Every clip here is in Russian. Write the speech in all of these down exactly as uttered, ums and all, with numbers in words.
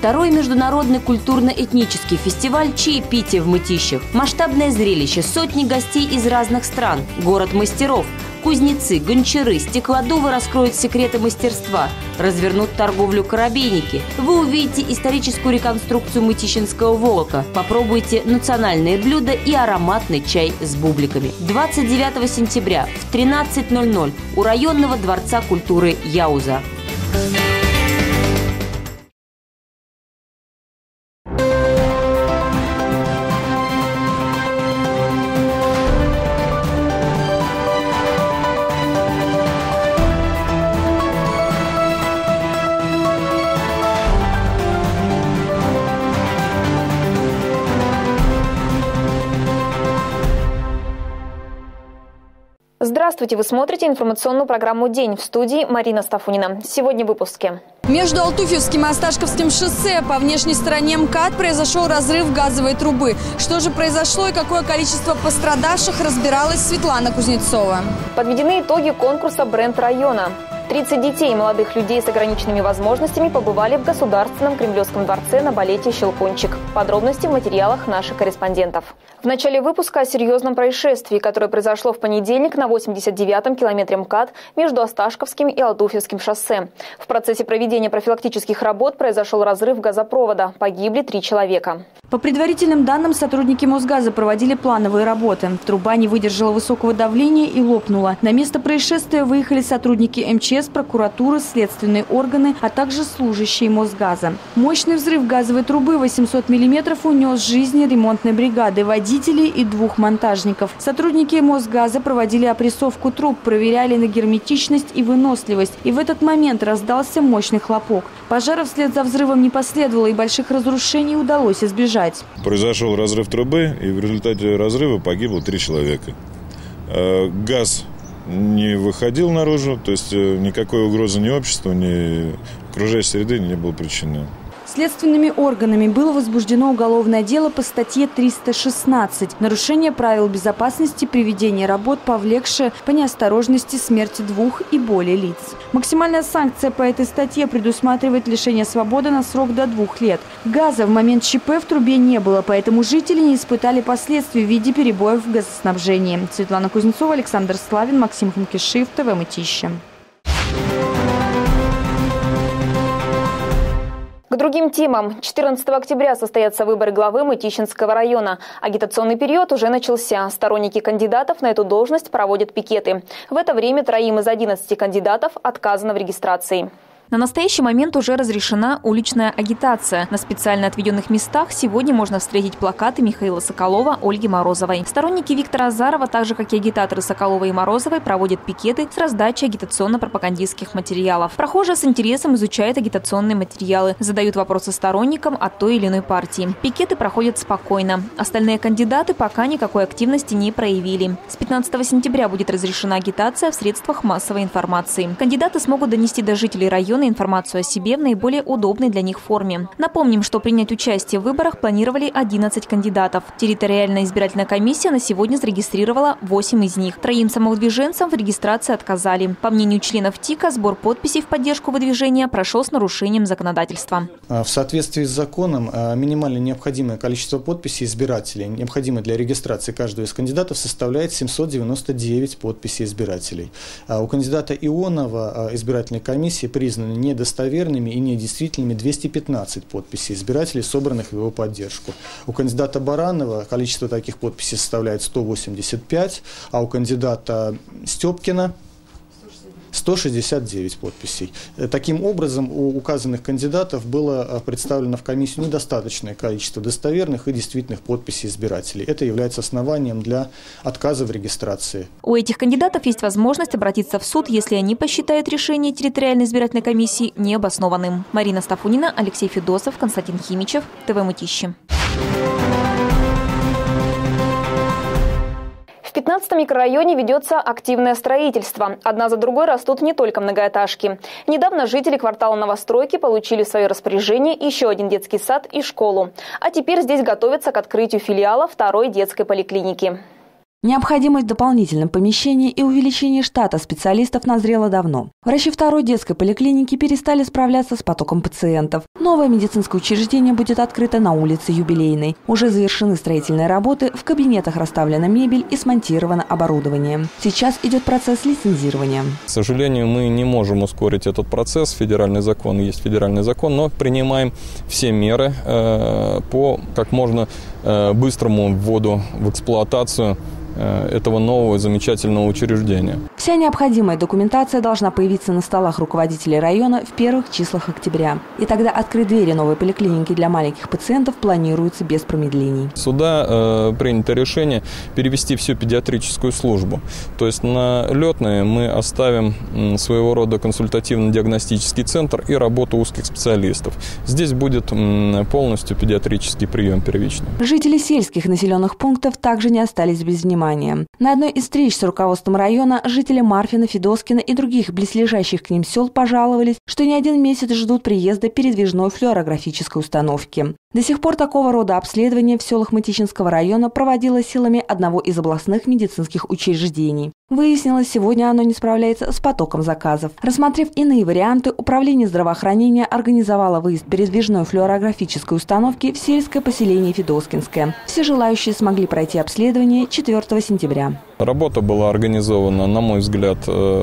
Второй международный культурно-этнический фестиваль «Чаепитие в Мытищах». Масштабное зрелище, сотни гостей из разных стран, город мастеров. Кузнецы, гончары, стеклодувы раскроют секреты мастерства, развернут торговлю коробейники. Вы увидите историческую реконструкцию мытищинского волока, попробуйте национальные блюда и ароматный чай с бубликами. двадцать девятого сентября в тринадцать ноль ноль у районного дворца культуры Яуза. Здравствуйте! Вы смотрите информационную программу «День». В студии Марина Стафунина. Сегодня в выпуске. Между Алтуфьевским и Осташковским шоссе по внешней стороне МКАД произошел разрыв газовой трубы. Что же произошло и какое количество пострадавших, разбиралась Светлана Кузнецова. Подведены итоги конкурса «Бренд района». тридцать детей и молодых людей с ограниченными возможностями побывали в Государственном Кремлевском дворце на балете «Щелкунчик». Подробности в материалах наших корреспондентов. В начале выпуска о серьезном происшествии, которое произошло в понедельник на восемьдесят девятом километре МКАД между Осташковским и Алтуфьевским шоссе. В процессе проведения профилактических работ произошел разрыв газопровода. Погибли три человека. По предварительным данным, сотрудники Мосгаза проводили плановые работы. Труба не выдержала высокого давления и лопнула. На место происшествия выехали сотрудники эм че эс, прокуратуры, следственные органы, а также служащие Мосгаза. Мощный взрыв газовой трубы восемьсот миллиметров унес жизни ремонтной бригады, водителей и двух монтажников. Сотрудники Мосгаза проводили опрессовку труб, проверяли на герметичность и выносливость. И в этот момент раздался мощный хлопок. Пожара вслед за взрывом не последовало, и больших разрушений удалось избежать. Произошел разрыв трубы, и в результате разрыва погибло три человека. Газ не выходил наружу, то есть никакой угрозы ни обществу, ни окружающей среды не было причинено. Следственными органами было возбуждено уголовное дело по статье триста шестнадцать «Нарушение правил безопасности при ведении работ, повлекшее по неосторожности смерти двух и более лиц». Максимальная санкция по этой статье предусматривает лишение свободы на срок до двух лет. Газа в момент ЧП в трубе не было, поэтому жители не испытали последствий в виде перебоев в газоснабжении. Светлана Кузнецова, Александр Славин, Максим Ханкишиев, ТВ Мытищи. К другим темам. четырнадцатого октября состоятся выборы главы Мытищинского района. Агитационный период уже начался. Сторонники кандидатов на эту должность проводят пикеты. В это время троим из одиннадцати кандидатов отказано в регистрации. На настоящий момент уже разрешена уличная агитация. На специально отведенных местах сегодня можно встретить плакаты Михаила Соколова, Ольги Морозовой. Сторонники Виктора Азарова, так же как и агитаторы Соколова и Морозовой, проводят пикеты с раздачей агитационно-пропагандистских материалов. Прохожие с интересом изучают агитационные материалы, задают вопросы сторонникам от той или иной партии. Пикеты проходят спокойно. Остальные кандидаты пока никакой активности не проявили. С пятнадцатого сентября будет разрешена агитация в средствах массовой информации. Кандидаты смогут донести до жителей района информацию о себе в наиболее удобной для них форме. Напомним, что принять участие в выборах планировали одиннадцать кандидатов. Территориальная избирательная комиссия на сегодня зарегистрировала восемь из них. Троим самовыдвиженцам в регистрации отказали. По мнению членов ТИКа, сбор подписей в поддержку выдвижения прошел с нарушением законодательства. В соответствии с законом, минимально необходимое количество подписей избирателей, необходимое для регистрации каждого из кандидатов, составляет семьсот девяносто девять подписей избирателей. У кандидата Ионова избирательной комиссии признаны недостоверными и недействительными двести пятнадцать подписей избирателей, собранных в его поддержку. У кандидата Баранова количество таких подписей составляет сто восемьдесят пять, а у кандидата Степкина сто шестьдесят девять подписей. Таким образом, у указанных кандидатов было представлено в комиссию недостаточное количество достоверных и действительных подписей избирателей. Это является основанием для отказа в регистрации. У этих кандидатов есть возможность обратиться в суд, если они посчитают решение территориальной избирательной комиссии необоснованным. Марина Стафунина, Алексей Федосов, Константин Химичев, ТВ Мытищи. В пятнадцатом микрорайоне ведется активное строительство. Одна за другой растут не только многоэтажки. Недавно жители квартала Новостройки получили в свое распоряжение еще один детский сад и школу. А теперь здесь готовятся к открытию филиала второй детской поликлиники. Необходимость в дополнительном помещении и увеличения штата специалистов назрела давно. Врачи второй детской поликлиники перестали справляться с потоком пациентов. Новое медицинское учреждение будет открыто на улице Юбилейной. Уже завершены строительные работы, в кабинетах расставлена мебель и смонтировано оборудование. Сейчас идет процесс лицензирования. К сожалению, мы не можем ускорить этот процесс. Федеральный закон есть федеральный закон, но принимаем все меры э, по как можно э, быстрому вводу в эксплуатацию этого нового замечательного учреждения. Вся необходимая документация должна появиться на столах руководителей района в первых числах октября. И тогда открыть двери новой поликлиники для маленьких пациентов планируется без промедлений. Сюда э, принято решение перевести всю педиатрическую службу. То есть на летные мы оставим м, своего рода консультативно-диагностический центр и работу узких специалистов. Здесь будет м, полностью педиатрический прием первичный. Жители сельских населенных пунктов также не остались без внимания. На одной из встреч с руководством района жители Марфина, Федоскина и других близлежащих к ним сел пожаловались, что не один месяц ждут приезда передвижной флюорографической установки. До сих пор такого рода обследование в селах Мытищинского района проводилось силами одного из областных медицинских учреждений. Выяснилось, сегодня оно не справляется с потоком заказов. Рассмотрев иные варианты, Управление здравоохранения организовало выезд передвижной флюорографической установки в сельское поселение Федоскинское. Все желающие смогли пройти обследование четвёртого сентября. Работа была организована, на мой взгляд,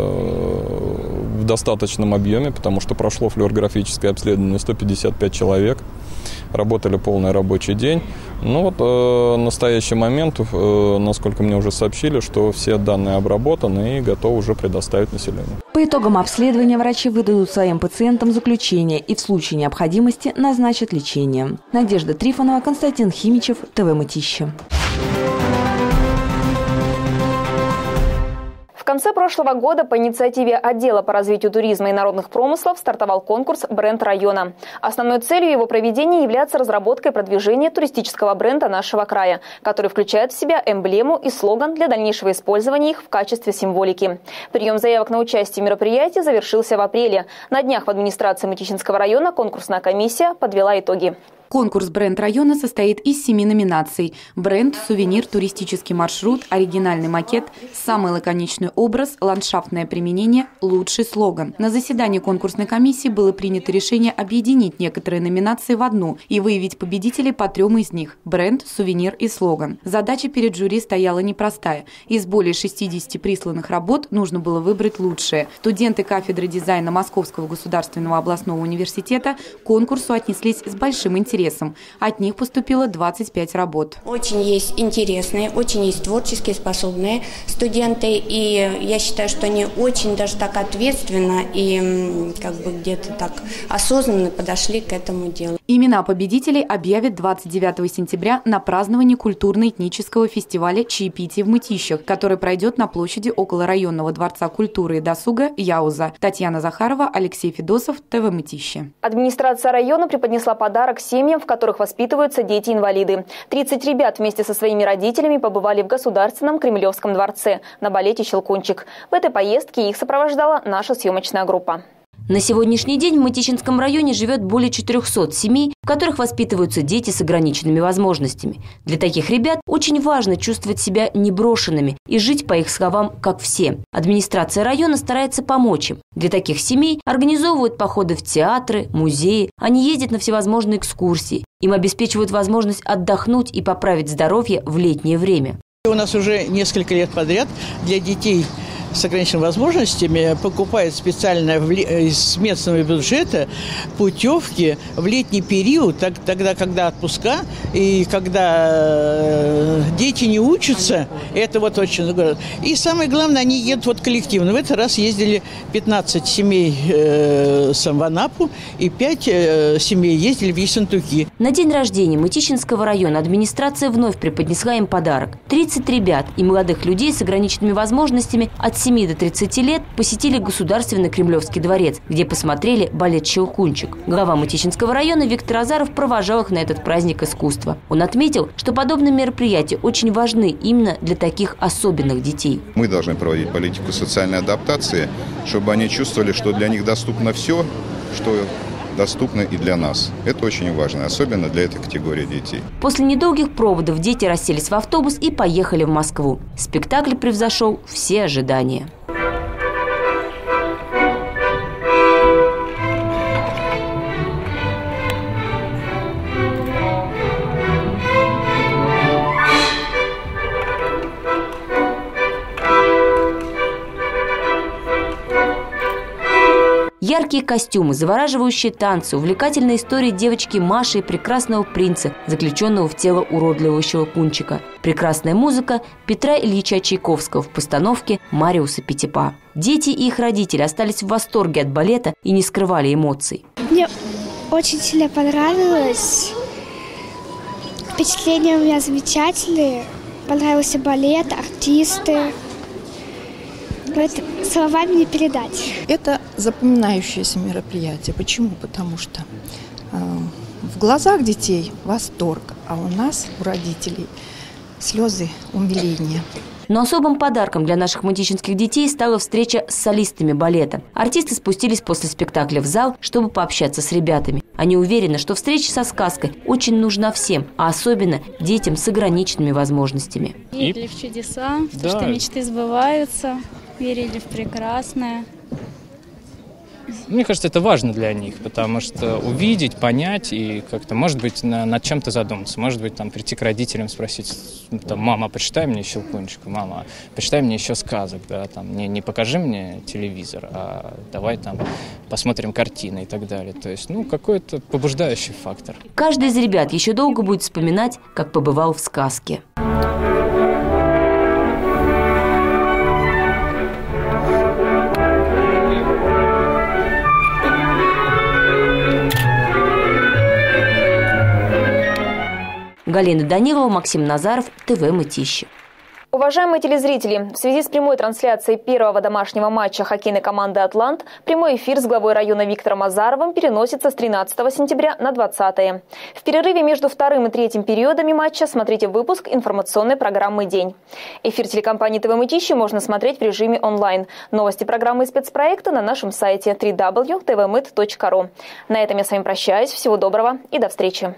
в достаточном объеме, потому что прошло флюорографическое обследование сто пятьдесят пять человек. Работали полный рабочий день. Но вот э, в настоящий момент, э, насколько мне уже сообщили, что все данные обработаны и готовы уже предоставить населению. По итогам обследования врачи выдадут своим пациентам заключение и в случае необходимости назначат лечение. Надежда Трифонова, Константин Химичев, ТВ Мытищи. В конце прошлого года по инициативе отдела по развитию туризма и народных промыслов стартовал конкурс «Бренд района». Основной целью его проведения является разработка и продвижение туристического бренда нашего края, который включает в себя эмблему и слоган для дальнейшего использования их в качестве символики. Прием заявок на участие в мероприятии завершился в апреле. На днях в администрации Мытищинского района конкурсная комиссия подвела итоги. Конкурс «Бренд района» состоит из семи номинаций. Бренд, сувенир, туристический маршрут, оригинальный макет, самый лаконичный образ, ландшафтное применение, лучший слоган. На заседании конкурсной комиссии было принято решение объединить некоторые номинации в одну и выявить победителей по трем из них – бренд, сувенир и слоган. Задача перед жюри стояла непростая. Из более шестидесяти присланных работ нужно было выбрать лучшие. Студенты кафедры дизайна Московского государственного областного университета к конкурсу отнеслись с большим интересом. От них поступило двадцать пять работ. Очень есть интересные, очень есть творческие, способные студенты. И я считаю, что они очень даже так ответственно и как бы где-то так осознанно подошли к этому делу. Имена победителей объявят двадцать девятого сентября на праздновании культурно-этнического фестиваля «Чаепитие в Мытищах», который пройдет на площади около районного дворца культуры и досуга Яуза. Татьяна Захарова, Алексей Федосов, ТВ Мытищи. Администрация района преподнесла подарок семьям, в которых воспитываются дети-инвалиды. тридцать ребят вместе со своими родителями побывали в Государственном Кремлевском дворце на балете «Щелкунчик». В этой поездке их сопровождала наша съемочная группа. На сегодняшний день в Мытищинском районе живет более четырёхсот семей, в которых воспитываются дети с ограниченными возможностями. Для таких ребят очень важно чувствовать себя неброшенными и жить, по их словам, как все. Администрация района старается помочь им. Для таких семей организовывают походы в театры, музеи, они ездят на всевозможные экскурсии. Им обеспечивают возможность отдохнуть и поправить здоровье в летнее время. У нас уже несколько лет подряд для детей с ограниченными возможностями покупают специально из местного бюджета путевки в летний период, так, тогда, когда отпуска и когда дети не учатся. Это вот очень... И самое главное, они едут вот коллективно. В этот раз ездили пятнадцать семей э, в Анапу и пять э, семей ездили в Ессентуки. На день рождения Мытищинского района администрация вновь преподнесла им подарок. тридцать ребят и молодых людей с ограниченными возможностями от семи до тридцати лет посетили Государственный Кремлевский дворец, где посмотрели балет «Щелкунчик». Глава Мытищинского района Виктор Азаров провожал их на этот праздник искусства. Он отметил, что подобные мероприятия очень важны именно для таких особенных детей. Мы должны проводить политику социальной адаптации, чтобы они чувствовали, что для них доступно все, что доступны и для нас. Это очень важно, особенно для этой категории детей. После недолгих проводов дети расселись в автобус и поехали в Москву. Спектакль превзошел все ожидания. Яркие костюмы, завораживающие танцы, увлекательная история девочки Маши и прекрасного принца, заключенного в тело уродливого щелкунчика. Прекрасная музыка Петра Ильича Чайковского в постановке Мариуса Пятипа. Дети и их родители остались в восторге от балета и не скрывали эмоций. Мне очень сильно понравилось. Впечатления у меня замечательные. Понравился балет, артисты. Это словами не передать. Это запоминающееся мероприятие. Почему? Потому что э, в глазах детей восторг, а у нас, у родителей, слезы умиления. Но особым подарком для наших мытищинских детей стала встреча с солистами балета. Артисты спустились после спектакля в зал, чтобы пообщаться с ребятами. Они уверены, что встреча со сказкой очень нужна всем, а особенно детям с ограниченными возможностями. Верили в чудеса, да. что мечты сбываются, верили в прекрасное. Мне кажется, это важно для них, потому что увидеть, понять и как-то, может быть, на, над чем-то задуматься. Может быть, там, прийти к родителям, спросить, там, мама, почитай мне Щелкунчика, мама, почитай мне еще сказок, да, там, не, не покажи мне телевизор, а давай там посмотрим картины и так далее. То есть, ну, какой-то побуждающий фактор. Каждый из ребят еще долго будет вспоминать, как побывал в сказке. Галина Данилова, Максим Назаров, ТВ Мытищи. Уважаемые телезрители, в связи с прямой трансляцией первого домашнего матча хоккейной команды «Атлант» прямой эфир с главой района Виктором Азаровым переносится с тринадцатого сентября на двадцатое. В перерыве между вторым и третьим периодами матча смотрите выпуск информационной программы «День». Эфир телекомпании ТВ Мытищи можно смотреть в режиме онлайн. Новости программы и спецпроекта на нашем сайте дабл ю дабл ю дабл ю точка тэ вэ мыт точка ру. На этом я с вами прощаюсь. Всего доброго и до встречи.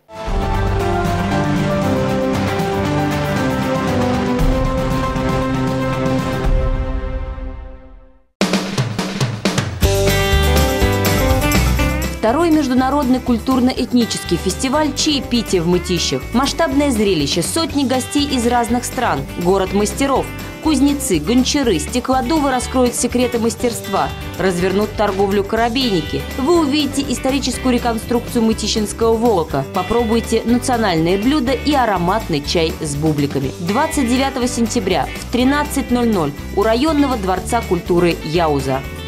Второй международный культурно-этнический фестиваль «Чаепитие в Мытищах». Масштабное зрелище, сотни гостей из разных стран, город мастеров. Кузнецы, гончары, стеклодувы раскроют секреты мастерства, развернут торговлю коробейники. Вы увидите историческую реконструкцию мытищинского волока, попробуйте национальные блюда и ароматный чай с бубликами. двадцать девятого сентября в тринадцать ноль ноль у районного дворца культуры Яуза.